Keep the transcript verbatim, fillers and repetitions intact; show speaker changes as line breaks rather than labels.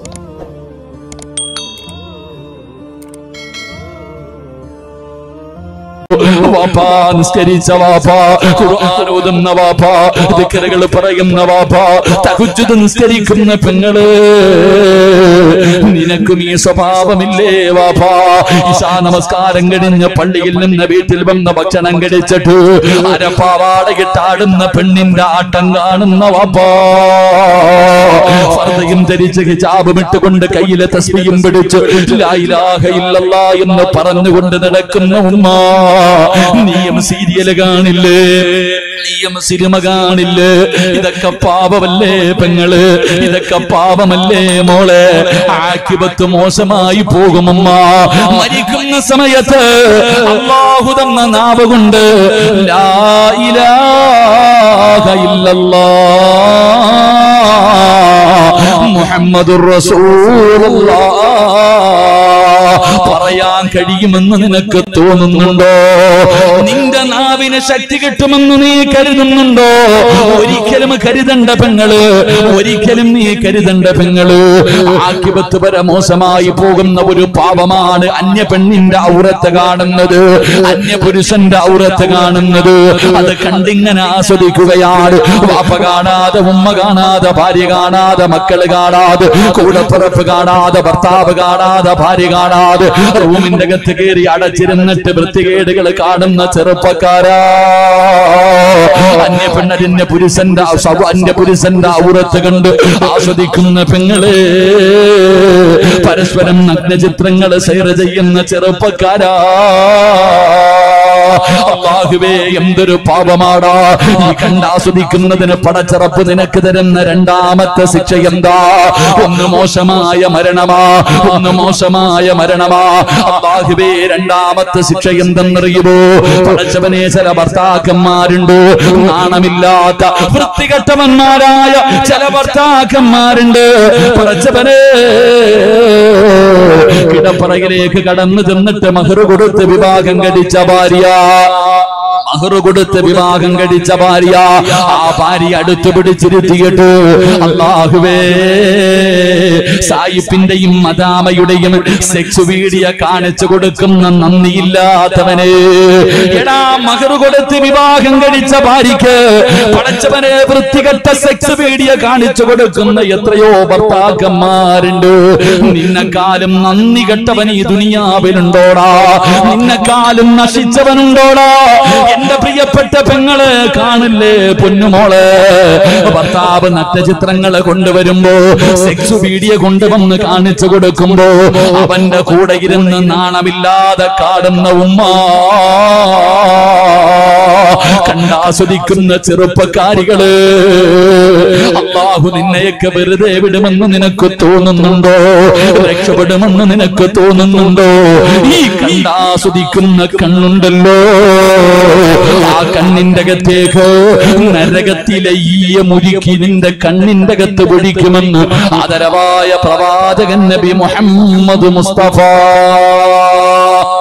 വാപ്പാ നിസ്കരിച്ച വാപ്പാ, ഖുർആൻ ഓതുന്ന വാപ്പാ, ദിക്റുകൾ പറയുന്ന വാപ്പാ, തഹജ്ജുദ് നിസ്കരിക്കുന്ന പെങ്ങള്, നിനക്കും ഈ സ്വഭാവമില്ലേ വാപ്പാ? ഇശാ നമസ്കാരം കഴിഞ്ഞ് പള്ളിയിൽ നിന്ന് വീട്ടിൽ വന്ന് ഭക്ഷണം കഴിച്ചിട്ട് അരപ്പാവാടകിട്ടാടുന്ന പെണ്ണിന്റെ ആട്ടം കാണുന്ന വാപ്പാ, ഫർദയും ധരിച്ച് ഹിജാബും ഇട്ടുകൊണ്ട് കയ്യിലെ തസ്ബീഹും പിടിച്ച് ലാ ഇലാഹ ഇല്ലല്ലാഹ് എന്ന് പറഞ്ഞുകൊണ്ട് നടക്കുന്ന ഉമ്മ, നീയും സീരിയല് കാണില്ലേ, നീയും സിനിമ കാണില്ലേ? ഇതൊക്കെ പാപമല്ലേ പെങ്ങള്? ഇതൊക്കെ പാപമല്ലേ മോളെ? ആഖിബത്ത് മോശമായി പോകുമമ്മ. മരിക്കുന്ന സമയത്ത് അല്ലാഹു തന്ന നാവ് കൊണ്ട് ലാ ഇലാഹ ഇല്ലല്ലാഹ് മുഹമ്മദുർ റസൂലുള്ളാഹ് പറയാൻ കഴിയുമെന്ന് നിനക്ക് തോന്നുന്നുണ്ടോ? നിന്റെ നാവിന് ശക്തി കിട്ടുമെന്ന് നീ കരുതുന്നുണ്ടോ? ഒരിക്കലും കരുതണ്ട പെങ്ങള്, ഒരിക്കലും നീ കരുതണ്ട പെങ്ങള്. ആഖിബത്ത് വരെ മോശമായി പോകുന്ന ഒരു പാപമാണ് അന്യ പെണ്ണിന്റെ ഔറത്ത് കാണുന്നത്, അന്യ പുരുഷന്റെ ഔറത്ത് കാണുന്നത്. അത് കണ്ടിങ്ങനെ ആസ്വദിക്കുകയാണ്. വാപ്പ കാണാതെ, ഉമ്മ കാണാതെ, ഭാര്യ കാണാതെ, മക്കള് കാണാതെ, കൂടപ്പിറപ്പ് കാണാതെ, ഭർത്താവ് കാണാതെ, ഭാര്യ കാണാതെ, റൂമിന്റെ അകത്ത് കയറി അടച്ചിരുന്നിട്ട് വൃത്തികേടുകൾ കാണുന്ന ചെറുപ്പക്കാരാ, അന്യ പെണ്ണതിന്റെ പുരുഷന്റെ അന്യ പുരുഷന്റെ ഔറത്ത് കണ്ട് ആസ്വദിക്കുന്ന പെങ്ങളെ, പരസ്പരം നഗ്നചിത്രങ്ങൾ ഷെയർ ചെയ്യുന്ന ചെറുപ്പക്കാരാ, അല്ലാഹുവേ എന്തൊരു പാപമാടാ ഈ കണ്ടാസ്വദിക്കുന്നതിന് പടച്ചറപ്പ് നിനക്ക് തരുന്ന രണ്ടാമത്തെ ശിക്ഷ എന്താ? ഒന്ന് മോശമായ മരണമാ, ഒന്ന് മോശമായ മരണമാ. അല്ലാഹുവേ രണ്ടാമത്തെ ശിക്ഷ എന്തെന്നറിയുമോ? പടച്ചവനെ ചില ഭർത്താക്കന്മാരുണ്ട്, നാണമില്ലാത്ത വൃത്തികെട്ടവന്മാരായ ചില ഭർത്താക്കന്മാരുണ്ട്. പടച്ചവനെ കിടപ്പറയിലേക്ക് കടന്നു ചെന്നിട്ട് മഹർ കൊടുത്ത് വിവാഹം കഴിച്ച ഭാര്യ, മഹർ കൊടുത്ത് വിവാഹം കഴിച്ച ഭാര്യ, ആ ഭാര്യ അടുത്തു പിടിച്ചിരുത്തിയിട്ട് അല്ലാഹുവേ സായിപ്പിന്റെയും മദാമയുടെയും സെക്സ് വീഡിയോ കാണിച്ചു കൊടുക്കുന്ന നന്ദിയില്ലാത്തവനെ, എടാ മഹർ കൊടുത്ത് വിവാഹം കഴിച്ച ഭാര്യക്ക് പടച്ചവനെ വൃത്തികെട്ട സെക്സ് വീഡിയോ കാണിച്ചു കൊടുക്കുന്ന എത്രയോ ഭർത്താക്കന്മാരുണ്ട്. നിന്നെക്കാളും നന്ദി കെട്ടവൻ ഈ ദുനിയാവിലുണ്ടോടാ? നിന്നെക്കാളും നശിച്ചവനുണ്ടോടാ? എന്റെ പ്രിയപ്പെട്ട പെങ്ങള് കാണില്ലേ പൊന്നുമോള്, ഭർത്താവ് നഗ്നചിത്രങ്ങള് കൊണ്ടുവരുമ്പോ, സെക്സ് വീഡിയോ കൊണ്ടുവന്ന് കാണിച്ചു കൊടുക്കുമ്പോ അവന്റെ കൂടെ ഇരുന്ന് നാണമില്ലാതെ കാണുന്ന ഉമ്മ, കണ്ടാസ്വദിക്കുന്ന ചെറുപ്പക്കാരികള്, അല്ലാഹു നിന്നെയൊക്കെ വെറുതെ വിടുമെന്ന് നിനക്ക് തോന്നുന്നുണ്ടോ? രക്ഷപ്പെടുമെന്ന് നിനക്ക് തോന്നുന്നുണ്ടോ? ഈ കണ്ടാസ്വദിക്കുന്ന കണ്ണുണ്ടല്ലോ, ആ കണ്ണിന്റെ അകത്തേക്ക് നരകത്തിലെ ഈയ മുരുക്കി നിന്റെ കണ്ണിന്റെ അകത്ത് പൊടിക്കുമെന്ന് ആദരവായ പ്രവാചകൻ നബി മുഹമ്മദ് മുസ്തഫ